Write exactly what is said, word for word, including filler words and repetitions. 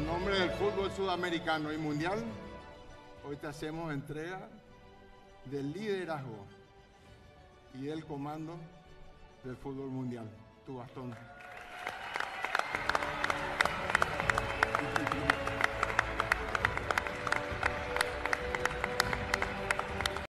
nombre del fútbol sudamericano y mundial, hoy te hacemos entrega del liderazgo y del comando del fútbol mundial. Tu bastón.